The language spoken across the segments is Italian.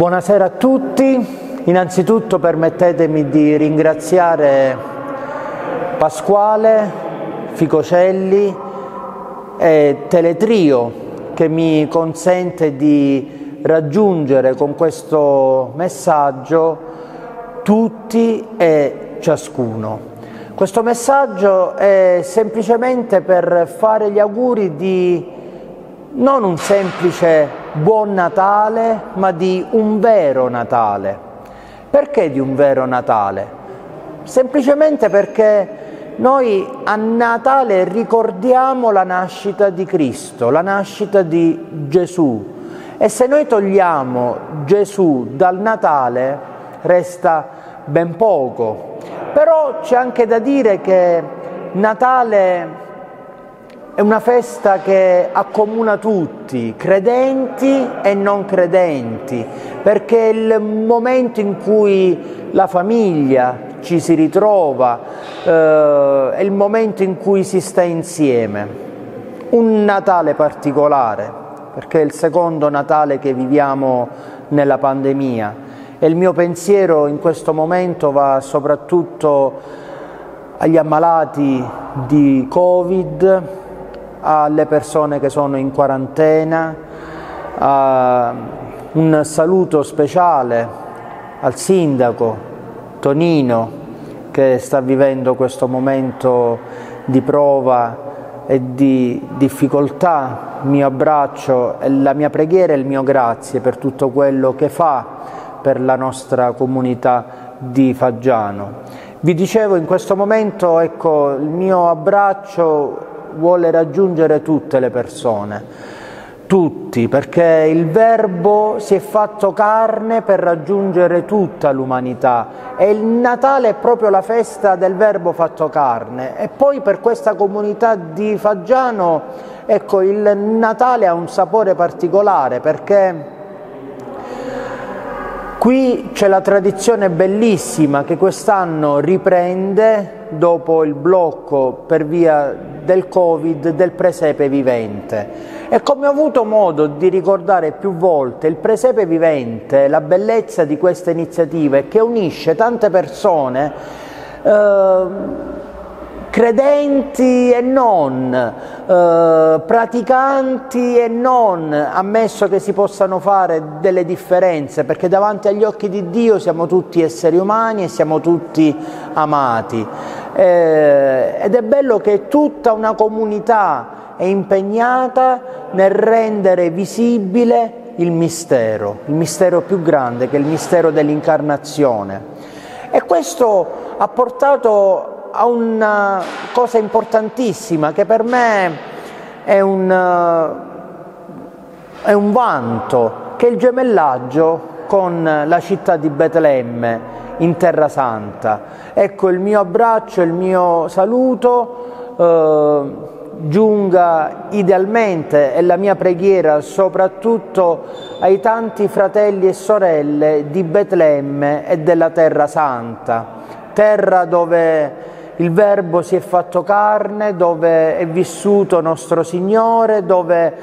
Buonasera a tutti. Innanzitutto permettetemi di ringraziare Pasquale, Ficocelli e Teletrio che mi consente di raggiungere con questo messaggio tutti e ciascuno. Questo messaggio è semplicemente per fare gli auguri di non un semplice buon Natale, ma di un vero Natale. Perché di un vero Natale? Semplicemente perché noi a Natale ricordiamo la nascita di Cristo, la nascita di Gesù. E se noi togliamo Gesù dal Natale, resta ben poco. Però c'è anche da dire che Natale è una festa che accomuna tutti, credenti e non credenti, perché è il momento in cui la famiglia ci si ritrova, è il momento in cui si sta insieme. Un Natale particolare, perché è il secondo Natale che viviamo nella pandemia e il mio pensiero in questo momento va soprattutto agli ammalati di Covid, alle persone che sono in quarantena, un saluto speciale al sindaco Tonino che sta vivendo questo momento di prova e di difficoltà. Il mio abbraccio e la mia preghiera e il mio grazie per tutto quello che fa per la nostra comunità di Faggiano. Vi dicevo, in questo momento, ecco, il mio abbraccio vuole raggiungere tutte le persone, tutti, perché il Verbo si è fatto carne per raggiungere tutta l'umanità e il Natale è proprio la festa del Verbo fatto carne. E poi per questa comunità di Faggiano, ecco, il Natale ha un sapore particolare, perché qui c'è la tradizione bellissima che quest'anno riprende dopo il blocco per via del Covid del presepe vivente. E come ho avuto modo di ricordare più volte, il presepe vivente, la bellezza di questa iniziativa è che unisce tante persone, credenti e non, praticanti e non, ammesso che si possano fare delle differenze, perché davanti agli occhi di Dio siamo tutti esseri umani e siamo tutti amati. Ed è bello che tutta una comunità è impegnata nel rendere visibile il mistero più grande, che è il mistero dell'incarnazione. E questo ha portato a una cosa importantissima che per me è un vanto, che è il gemellaggio con la città di Betlemme in Terra Santa. Ecco, il mio abbraccio, il mio saluto giunga idealmente e la mia preghiera soprattutto ai tanti fratelli e sorelle di Betlemme e della Terra Santa, terra dove il Verbo si è fatto carne, dove è vissuto nostro Signore, dove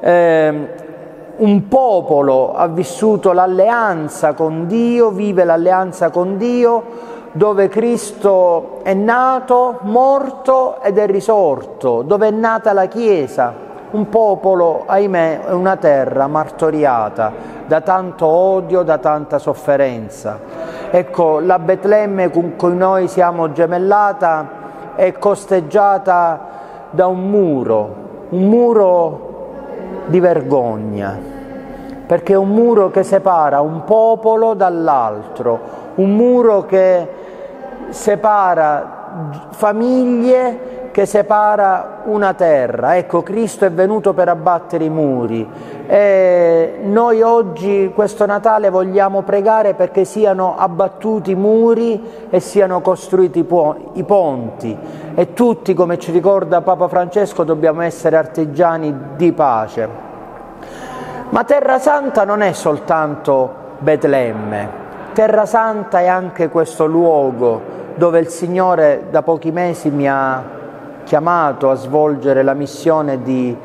un popolo ha vissuto l'alleanza con Dio, vive l'alleanza con Dio, dove Cristo è nato, morto ed è risorto, dove è nata la Chiesa, un popolo, ahimè, è una terra martoriata da tanto odio, da tanta sofferenza. Ecco, la Betlemme con cui noi siamo gemellata è costeggiata da un muro di vergogna, perché è un muro che separa un popolo dall'altro, un muro che separa famiglie, che separa una terra. Ecco, Cristo è venuto per abbattere i muri e noi oggi, questo Natale, vogliamo pregare perché siano abbattuti i muri e siano costruiti i ponti, e tutti, come ci ricorda Papa Francesco, dobbiamo essere artigiani di pace. Ma Terra Santa non è soltanto Betlemme, Terra Santa è anche questo luogo dove il Signore da pochi mesi mi ha chiamato a svolgere la missione di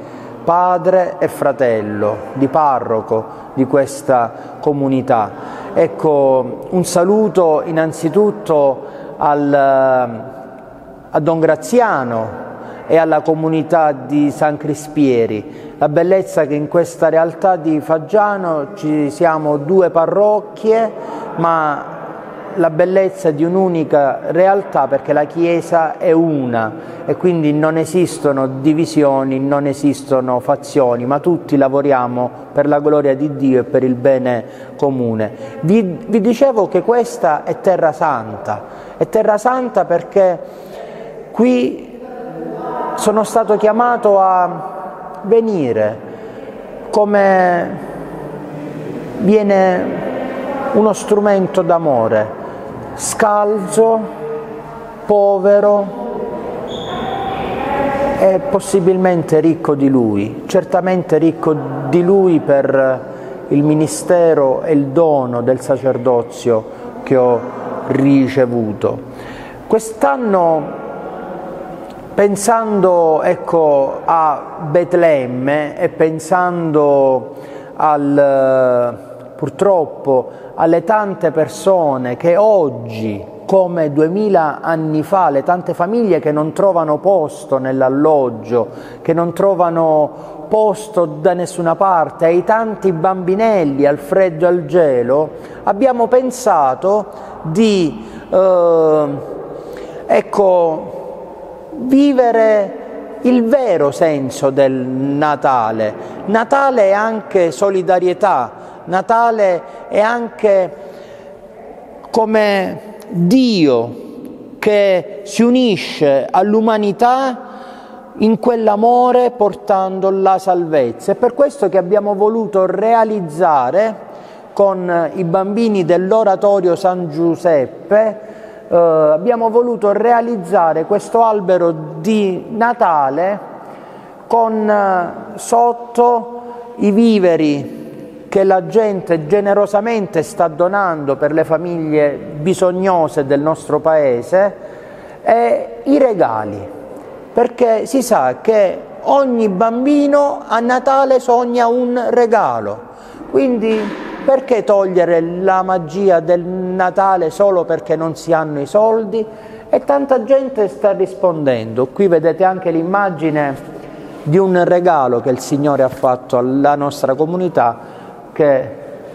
padre e fratello, di parroco di questa comunità. Ecco, un saluto innanzitutto a Don Graziano e alla comunità di San Crispieri. La bellezza che in questa realtà di Faggiano ci siamo 2 parrocchie, ma la bellezza di un'unica realtà, perché la Chiesa è una e quindi non esistono divisioni, non esistono fazioni, ma tutti lavoriamo per la gloria di Dio e per il bene comune. Vi dicevo che questa è Terra Santa perché qui sono stato chiamato a venire come viene uno strumento d'amore, scalzo, povero e possibilmente ricco di Lui, certamente ricco di Lui per il ministero e il dono del sacerdozio che ho ricevuto. Quest'anno, pensando a Betlemme e pensando purtroppo alle tante persone che oggi, come 2000 anni fa, le tante famiglie che non trovano posto nell'alloggio, che non trovano posto da nessuna parte, ai tanti bambinelli al freddo e al gelo, abbiamo pensato di vivere il vero senso del Natale. Natale è anche solidarietà, Natale è anche come Dio che si unisce all'umanità in quell'amore portando la salvezza. È per questo che abbiamo voluto realizzare con i bambini dell'Oratorio San Giuseppe, abbiamo voluto realizzare questo albero di Natale con sotto i viveri che la gente generosamente sta donando per le famiglie bisognose del nostro paese e i regali, perché si sa che ogni bambino a Natale sogna un regalo, quindi perché togliere la magia del Natale solo perché non si hanno i soldi? E tanta gente sta rispondendo. Qui vedete anche l'immagine di un regalo che il Signore ha fatto alla nostra comunità, che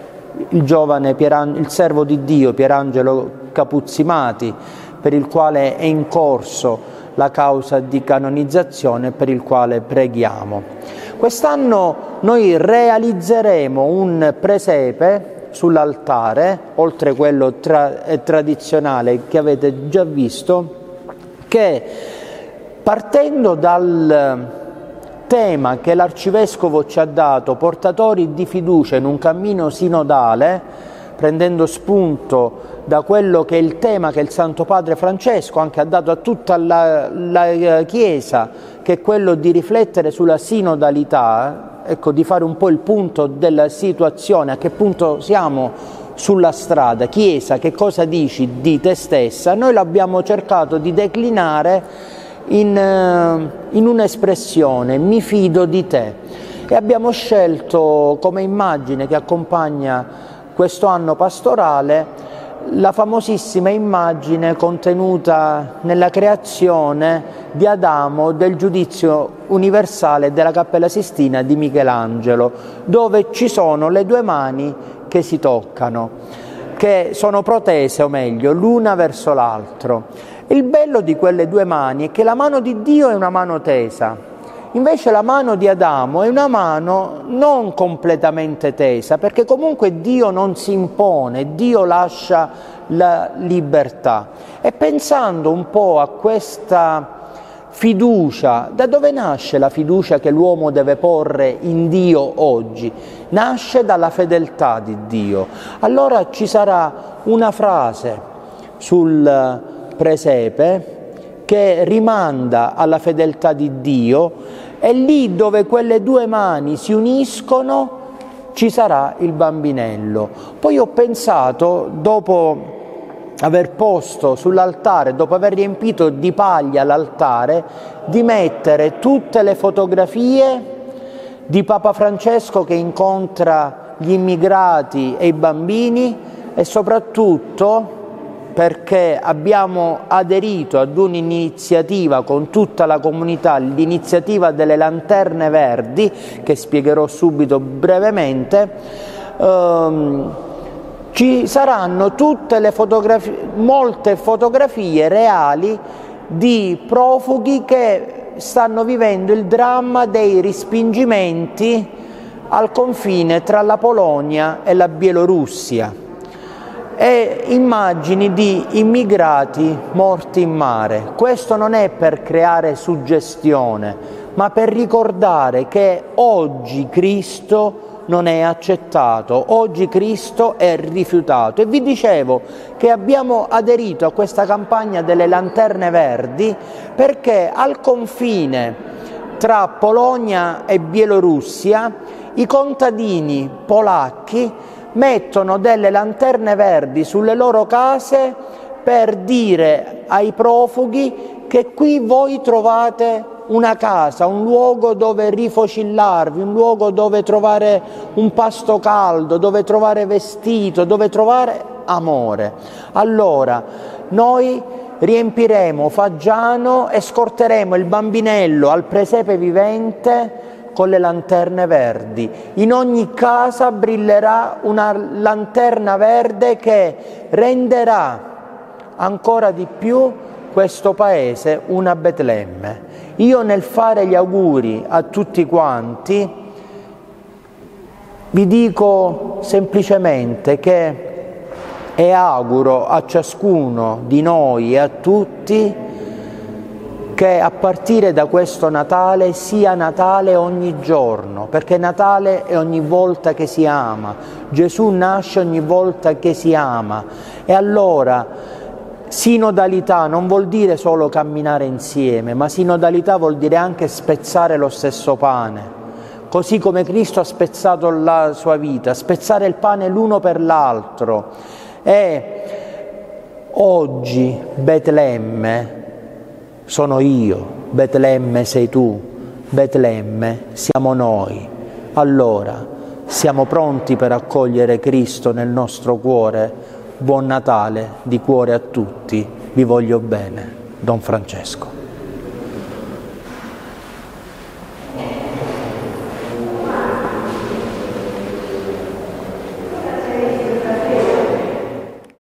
il servo di Dio Pierangelo Capuzzimati, per il quale è in corso la causa di canonizzazione, per il quale preghiamo. Quest'anno noi realizzeremo un presepe sull'altare, oltre quello tradizionale che avete già visto, che partendo dal tema che l'Arcivescovo ci ha dato, portatori di fiducia in un cammino sinodale, prendendo spunto da quello che è il tema che il Santo Padre Francesco anche ha dato a tutta la Chiesa, che è quello di riflettere sulla sinodalità, di fare un po' il punto della situazione, a che punto siamo sulla strada. Chiesa, che cosa dici di te stessa? Noi l'abbiamo cercato di declinare in un'espressione: mi fido di te, e abbiamo scelto come immagine che accompagna questo anno pastorale la famosissima immagine contenuta nella creazione di Adamo del giudizio universale della Cappella Sistina di Michelangelo, dove ci sono le 2 mani che si toccano, che sono protese, o meglio, l'una verso l'altro. Il bello di quelle 2 mani è che la mano di Dio è una mano tesa, invece la mano di Adamo è una mano non completamente tesa, perché comunque Dio non si impone, Dio lascia la libertà. E pensando un po' a questa fiducia, da dove nasce la fiducia che l'uomo deve porre in Dio oggi? Nasce dalla fedeltà di Dio. Allora ci sarà una frase sul presepe che rimanda alla fedeltà di Dio, e lì dove quelle 2 mani si uniscono ci sarà il bambinello. Poi ho pensato, dopo aver posto sull'altare, dopo aver riempito di paglia l'altare, di mettere tutte le fotografie di Papa Francesco che incontra gli immigrati e i bambini, e soprattutto perché abbiamo aderito ad un'iniziativa con tutta la comunità, l'iniziativa delle Lanterne Verdi, che spiegherò subito brevemente. Ci saranno tutte le molte fotografie reali di profughi che stanno vivendo il dramma dei respingimenti al confine tra la Polonia e la Bielorussia, e immagini di immigrati morti in mare. Questo non è per creare suggestione, ma per ricordare che oggi Cristo non è accettato, oggi Cristo è rifiutato. E vi dicevo che abbiamo aderito a questa campagna delle Lanterne Verdi perché al confine tra Polonia e Bielorussia i contadini polacchi mettono delle lanterne verdi sulle loro case per dire ai profughi che qui voi trovate una casa, un luogo dove rifocillarvi, un luogo dove trovare un pasto caldo, dove trovare vestito, dove trovare amore. Allora, noi riempiremo Faggiano e scorteremo il bambinello al presepe vivente con le lanterne verdi. In ogni casa brillerà una lanterna verde che renderà ancora di più questo paese una Betlemme. Io, nel fare gli auguri a tutti quanti, vi dico semplicemente che e auguro a ciascuno di noi e a tutti che a partire da questo Natale sia Natale ogni giorno, perché Natale è ogni volta che si ama, Gesù nasce ogni volta che si ama. E allora sinodalità non vuol dire solo camminare insieme, ma sinodalità vuol dire anche spezzare lo stesso pane, così come Cristo ha spezzato la sua vita, spezzare il pane l'uno per l'altro. E oggi Betlemme sono io, Betlemme sei tu, Betlemme siamo noi. Allora, siamo pronti per accogliere Cristo nel nostro cuore? Buon Natale di cuore a tutti, vi voglio bene, Don Francesco.